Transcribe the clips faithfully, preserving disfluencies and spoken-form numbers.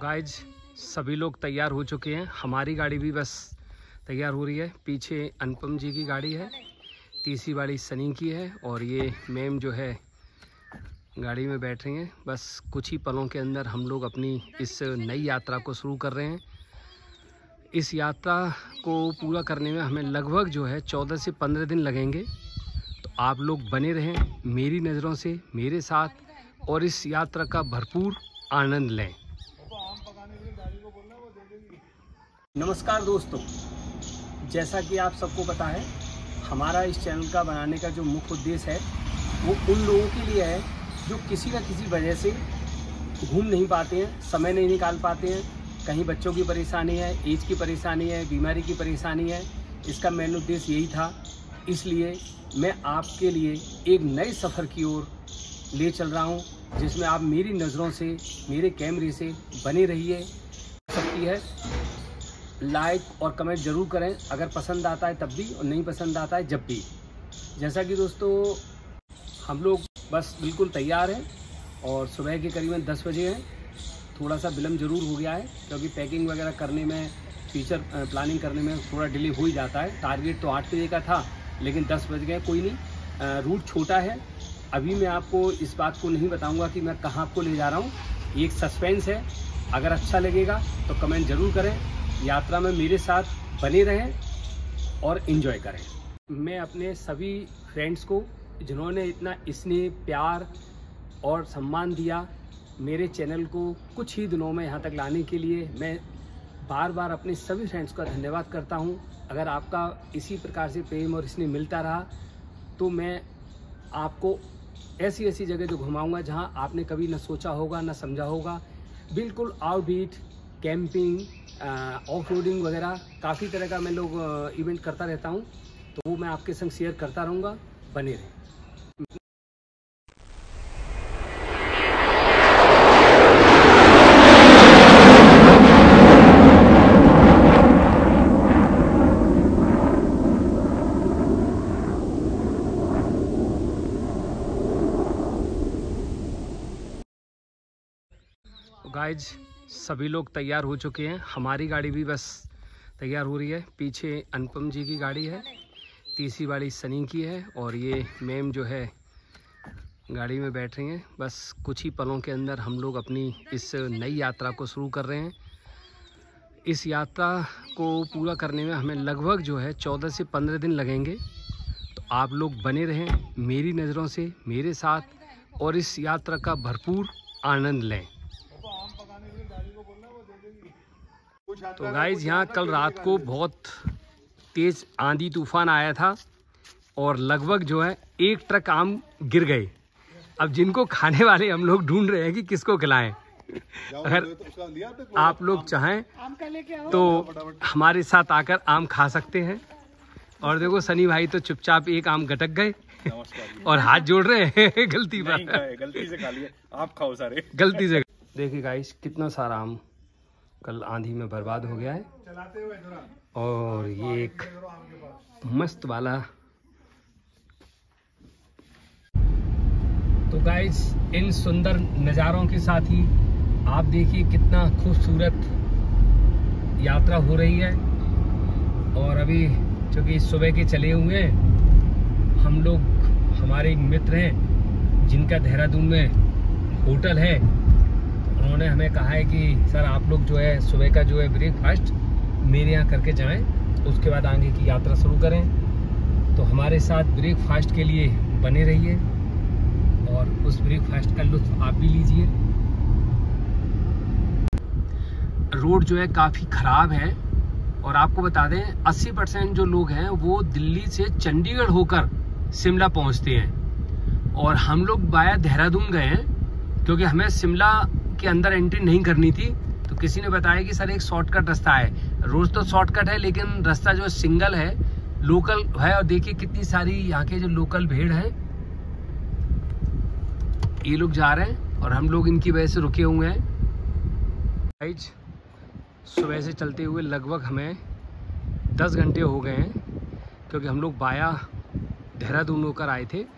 Guys सभी लोग तैयार हो चुके हैं। हमारी गाड़ी भी बस तैयार हो रही है। पीछे अनुपम जी की गाड़ी है, तीसरी गाड़ी सनी की है और ये मैम जो है गाड़ी में बैठ रही हैं। बस कुछ ही पलों के अंदर हम लोग अपनी इस नई यात्रा को शुरू कर रहे हैं। इस यात्रा को पूरा करने में हमें लगभग जो है चौदह से पंद्रह दिन लगेंगे। तो आप लोग बने रहें मेरी नज़रों से मेरे साथ और इस यात्रा का भरपूर आनंद लें। नमस्कार दोस्तों, जैसा कि आप सबको पता है, हमारा इस चैनल का बनाने का जो मुख्य उद्देश्य है वो उन लोगों के लिए है जो किसी न किसी वजह से घूम नहीं पाते हैं, समय नहीं निकाल पाते हैं। कहीं बच्चों की परेशानी है, एज की परेशानी है, बीमारी की परेशानी है। इसका मेन उद्देश्य यही था। इसलिए मैं आपके लिए एक नए सफ़र की ओर ले चल रहा हूं, जिसमें आप मेरी नज़रों से मेरे कैमरे से बने रहिए। सकती है लाइक और कमेंट ज़रूर करें, अगर पसंद आता है तब भी और नहीं पसंद आता है जब भी। जैसा कि दोस्तों हम लोग बस बिल्कुल तैयार हैं और सुबह के करीबन दस बजे हैं। थोड़ा सा विलम्ब ज़रूर हो गया है क्योंकि पैकिंग वगैरह करने में, फीचर प्लानिंग करने में थोड़ा डिले हो ही जाता है। टारगेट तो आठ बजे का था लेकिन दस बज गए। कोई नहीं, रूट छोटा है। अभी मैं आपको इस बात को नहीं बताऊंगा कि मैं कहाँ आपको ले जा रहा हूँ, ये एक सस्पेंस है। अगर अच्छा लगेगा तो कमेंट ज़रूर करें। यात्रा में मेरे साथ बने रहें और इन्जॉय करें। मैं अपने सभी फ्रेंड्स को जिन्होंने इतना स्नेह, प्यार और सम्मान दिया मेरे चैनल को कुछ ही दिनों में यहाँ तक लाने के लिए, मैं बार बार अपने सभी फ्रेंड्स का धन्यवाद करता हूँ। अगर आपका इसी प्रकार से प्रेम और स्नेह मिलता रहा तो मैं आपको ऐसी ऐसी जगह जो घुमाऊंगा जहाँ आपने कभी न सोचा होगा न समझा होगा। बिल्कुल आउटबीट, कैंपिंग, ऑफ रोडिंग वगैरह काफ़ी तरह का मैं लोग इवेंट करता रहता हूँ, तो वो मैं आपके संग शेयर करता रहूँगा। बने रहें। गाइज सभी लोग तैयार हो चुके हैं। हमारी गाड़ी भी बस तैयार हो रही है। पीछे अनुपम जी की गाड़ी है, तीसरी गाड़ी सनी की है और ये मैम जो है गाड़ी में बैठ रही हैं। बस कुछ ही पलों के अंदर हम लोग अपनी इस नई यात्रा को शुरू कर रहे हैं। इस यात्रा को पूरा करने में हमें लगभग जो है चौदह से पंद्रह दिन लगेंगे। तो आप लोग बने रहें मेरी नज़रों से मेरे साथ और इस यात्रा का भरपूर आनंद लें। तो गाइज यहाँ कल रात को बहुत तेज़ आंधी तूफान आया था और लगभग जो है एक ट्रक आम गिर गए। अब जिनको खाने वाले हम लोग ढूंढ रहे हैं कि किसको खिलाएं। अगर आप लोग चाहें तो हमारे साथ आकर आम खा सकते हैं। और देखो सनी भाई तो चुपचाप एक आम गटक गए और हाथ जोड़ रहे हैं गलती पर। गलती से खा लिया, आप खाओ सारे। गलती से। देखिए गाइस कितना सारा आम कल आंधी में बर्बाद हो गया है। और ये एक मस्त वाला। तो गाइस इन सुंदर नज़ारों के साथ ही आप देखिए कितना खूबसूरत यात्रा हो रही है। और अभी चूँकि सुबह के चले हुए हैं हम लोग, हमारे एक मित्र हैं जिनका देहरादून में होटल है, उन्होंने हमें कहा है कि सर आप लोग जो है सुबह का जो है ब्रेकफास्ट मेरे यहाँ करके जाएं, उसके बाद आगे की यात्रा शुरू करें। तो हमारे साथ ब्रेकफास्ट के लिए बने रहिए और उस ब्रेकफास्ट का लुत्फ आप भी लीजिए। रोड जो है काफ़ी ख़राब है और आपको बता दें अस्सी परसेंट जो लोग हैं वो दिल्ली से चंडीगढ़ होकर शिमला पहुँचते हैं और हम लोग बाया देहरादून गए हैं क्योंकि हमें शिमला के अंदर एंट्री नहीं करनी थी। तो किसी ने बताया कि सर एक शॉर्टकट रास्ता है। रोज तो शॉर्टकट है लेकिन रास्ता जो सिंगल है, लोकल है। और देखिए कितनी सारी यहाँ के जो लोकल भीड़ है, ये लोग जा रहे हैं और हम लोग इनकी वजह से रुके हुए हैं। गाइस सुबह से चलते हुए लगभग हमें दस घंटे हो गए हैं क्योंकि हम लोग बाया देहरादून होकर आए थे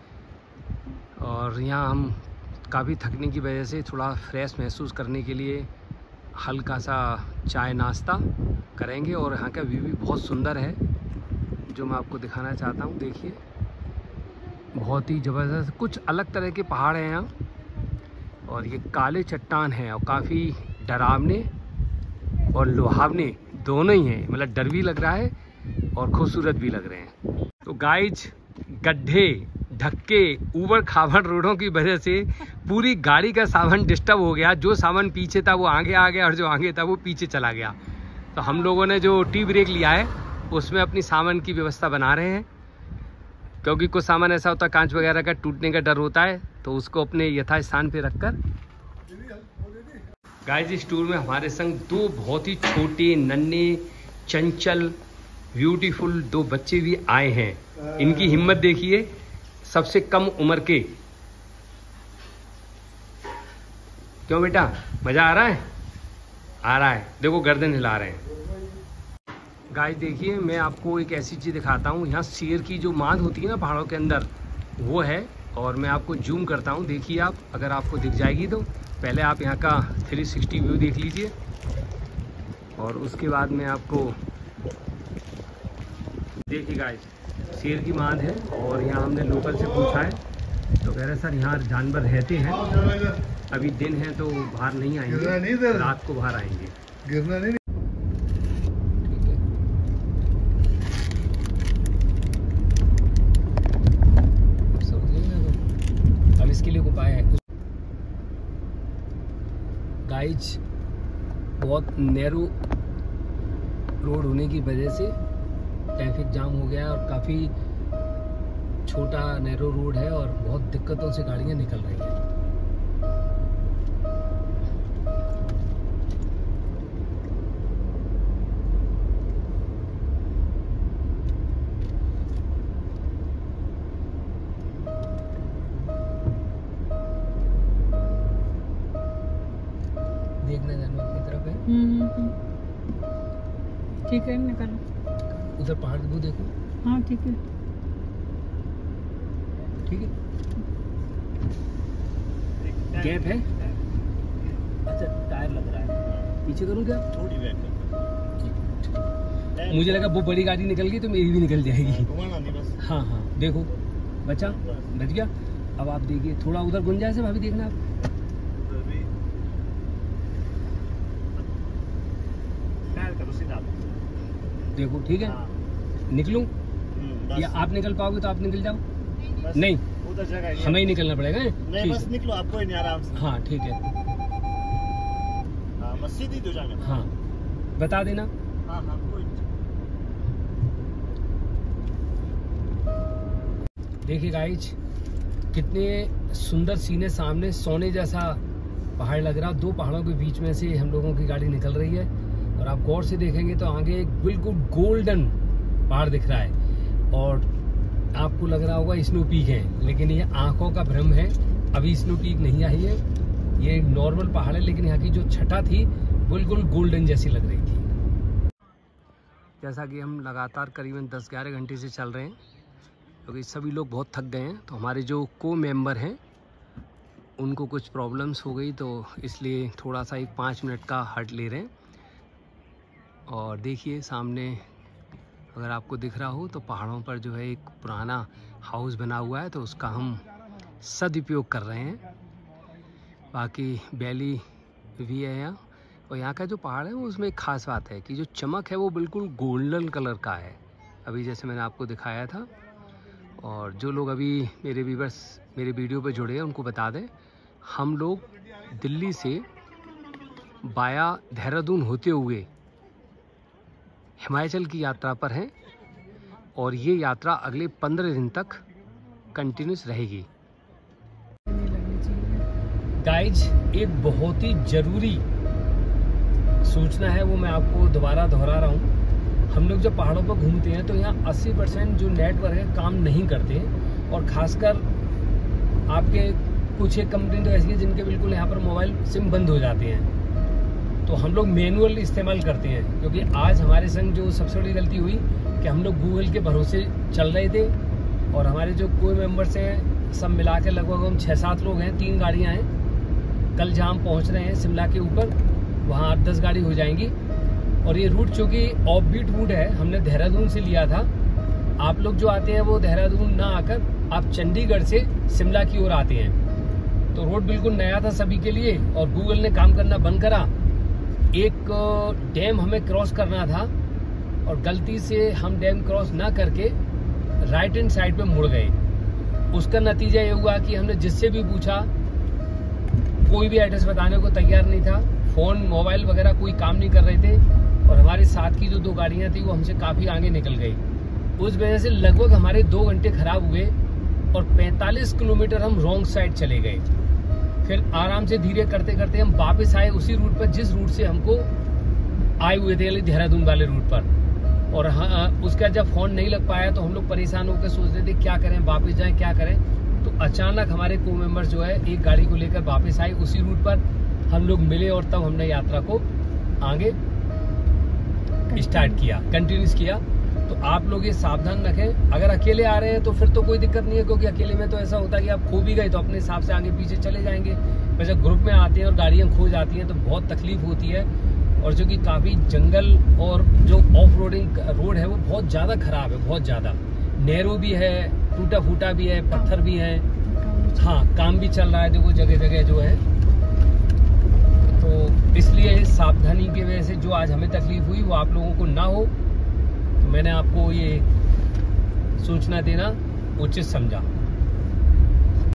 और यहाँ हम काफ़ी थकने की वजह से थोड़ा फ्रेश महसूस करने के लिए हल्का सा चाय नाश्ता करेंगे और यहाँ का व्यू भी बहुत सुंदर है जो मैं आपको दिखाना चाहता हूँ। देखिए बहुत ही ज़बरदस्त, कुछ अलग तरह के पहाड़ हैं यहाँ और ये काले चट्टान हैं और काफ़ी डरावने और लुभावने दोनों ही हैं। मतलब डर भी लग रहा है और खूबसूरत भी लग रहे हैं। तो गाइज गड्ढे, धक्के, ऊबड़ खाबड़ रोडों की वजह से पूरी गाड़ी का सामान डिस्टर्ब हो गया। जो सामान पीछे था वो आगे आ गया और जो आगे था वो पीछे चला गया। तो हम लोगों ने जो टी ब्रेक लिया है उसमें अपनी सामान की व्यवस्था बना रहे हैं, क्योंकि कुछ सामान ऐसा होता है कांच वगैरह का टूटने का डर होता है, तो उसको अपने यथास्थान पे रखकर। गाइस इस टूर में हमारे संग दो बहुत ही छोटे नन्हे चंचल ब्यूटीफुल दो बच्चे भी आए हैं। इनकी हिम्मत देखिए, सबसे कम उम्र के। क्यों बेटा, मजा आ रहा है? आ रहा है। देखो गर्दन हिला रहे हैं। गाइस देखिए मैं आपको एक ऐसी चीज़ दिखाता हूँ। यहाँ शेर की जो माद होती है ना पहाड़ों के अंदर, वो है। और मैं आपको जूम करता हूँ, देखिए आप, अगर आपको दिख जाएगी तो। पहले आप यहाँ का थ्री सिक्सटी व्यू देख लीजिए और उसके बाद में आपको देखिए गाइस शेर की माद है। और यहाँ हमने लोकल से पूछा है तो कह रहे सर यहाँ जानवर रहते हैं, अभी दिन है तो बाहर नहीं आएंगे, रात को बाहर आएंगे। गिरना नहीं। अब इसके लिए उपाय है। गाइज बहुत नैरो रोड होने की वजह से ट्रैफिक जाम हो गया और काफ़ी छोटा नैरो रोड है और बहुत दिक्कतों से गाड़ियां निकल रही हैं। देखना जानवर की तरफ है। ठीक है निकलो। उधर पहाड़ वो देखो। हाँ ठीक है ठीक है। गैप है। अच्छा टायर लग रहा है, पीछे करूँ क्या? थोड़ी बैक कर। मुझे लगा वो बड़ी गाड़ी निकल गई तो मेरी भी निकल जाएगी। घुमाना नहीं बस। हाँ हाँ देखो बचा, बच गया। अब आप देखिए थोड़ा उधर गुंजाइश है भाभी, देखना आप। टायर करो सीधा। देखो ठीक है। निकलूं या आप निकल पाओगे तो आप निकल जाओ। नहीं उधर जगह हमें ही निकलना पड़ेगा। नहीं बस निकलो, आपको नहीं आराम से। हाँ ठीक है। हाँ बस सीधी जो जाना। हाँ बता देना। हाँ हाँ कोई नहीं। देखिए गाइज कितने सुंदर सीने सामने, सोने जैसा पहाड़ लग रहा। दो पहाड़ों के बीच में से हम लोगों की गाड़ी निकल रही है और आप गौर से देखेंगे तो आगे एक बिल्कुल गोल्डन पहाड़ दिख रहा है और आपको लग रहा होगा स्नो पीक है, लेकिन ये आंखों का भ्रम है। अभी स्नो पीक नहीं आई है, ये नॉर्मल पहाड़ है, लेकिन यहाँ की जो छटा थी बिल्कुल गोल्डन जैसी लग रही थी। जैसा कि हम लगातार करीबन दस ग्यारह घंटे से चल रहे हैं, क्योंकि सभी लोग बहुत थक गए हैं। तो हमारे जो को मेंबर हैं उनको कुछ प्रॉब्लम्स हो गई, तो इसलिए थोड़ा सा एक पाँच मिनट का हट ले रहे हैं। और देखिए सामने अगर आपको दिख रहा हो तो पहाड़ों पर जो है एक पुराना हाउस बना हुआ है, तो उसका हम सदुपयोग कर रहे हैं। बाकी वैली भी है यहाँ। और यहाँ का जो पहाड़ है वो, उसमें एक ख़ास बात है कि जो चमक है वो बिल्कुल गोल्डन कलर का है, अभी जैसे मैंने आपको दिखाया था। और जो लोग अभी मेरे व्यूअर्स मेरे वीडियो पर जुड़े हैं उनको बता दें, हम लोग दिल्ली से बाया देहरादून होते हुए हिमाचल की यात्रा पर हैं और ये यात्रा अगले पंद्रह दिन तक कंटिन्यूस रहेगी। गाइज एक बहुत ही ज़रूरी सूचना है, वो मैं आपको दोबारा दोहरा रहा हूँ। हम लोग जब पहाड़ों पर घूमते हैं तो यहाँ अस्सी परसेंट जो नेटवर्क है काम नहीं करते हैं। और ख़ासकर आपके कुछ एक कंपनी तो ऐसी है जिनके बिल्कुल यहाँ पर मोबाइल सिम बंद हो जाते हैं, तो हम लोग मैनुअल इस्तेमाल करते हैं। क्योंकि आज हमारे संग जो सबसे बड़ी गलती हुई कि हम लोग गूगल के भरोसे चल रहे थे और हमारे जो कोई मेंबर्स हैं सब मिला के लगभग हम छः सात लोग हैं, तीन गाड़ियां हैं। कल जहाँ हम पहुँच रहे हैं शिमला के ऊपर, वहाँ आठ दस गाड़ी हो जाएंगी। और ये रूट चूँकि ऑफ बीट रूट है, हमने देहरादून से लिया था। आप लोग जो आते हैं वो देहरादून ना आकर आप चंडीगढ़ से शिमला की ओर आते हैं। तो रोड बिल्कुल नया था सभी के लिए और गूगल ने काम करना बंद करा। एक डैम हमें क्रॉस करना था और गलती से हम डैम क्रॉस ना करके राइट हैंड साइड पे मुड़ गए। उसका नतीजा ये हुआ कि हमने जिससे भी पूछा कोई भी एड्रेस बताने को तैयार नहीं था। फोन मोबाइल वगैरह कोई काम नहीं कर रहे थे और हमारे साथ की जो दो गाड़ियां थी वो हमसे काफी आगे निकल गई। उस वजह से लगभग हमारे दो घंटे खराब हुए और पैंतालीस किलोमीटर हम रॉन्ग साइड चले गए। फिर आराम से धीरे करते करते हम वापस आए उसी रूट पर जिस रूट से हमको आए हुए थे, देहरादून वाले रूट पर। और हाँ, उसका जब फोन नहीं लग पाया तो हम लोग परेशान होकर सोच रहे थे क्या करें, वापस जाएं क्या करें। तो अचानक हमारे को मेंबर्स जो है एक गाड़ी को लेकर वापस आए उसी रूट पर। हम लोग मिले और तब हमने यात्रा को आगे स्टार्ट किया, कंटिन्यूस किया। तो आप लोग ये सावधान रखें। अगर अकेले आ रहे हैं तो फिर तो कोई दिक्कत नहीं है, क्योंकि अकेले में तो ऐसा होता है कि आप खो भी गए तो अपने हिसाब से आगे पीछे चले जाएंगे। वैसे ग्रुप में आते हैं और गाड़ियां खो जाती हैं तो बहुत तकलीफ होती है। और जो कि काफी जंगल और जो ऑफ रोडिंग रोड है वो बहुत ज्यादा खराब है, बहुत ज्यादा नैरो भी है, टूटा फूटा भी है, पत्थर भी है। हाँ, काम भी चल रहा है देखो जगह जगह जो है। तो इसलिए सावधानी की वजह से जो आज हमें तकलीफ हुई वो आप लोगों को ना हो, तो मैंने आपको ये सूचना देना उचित समझा।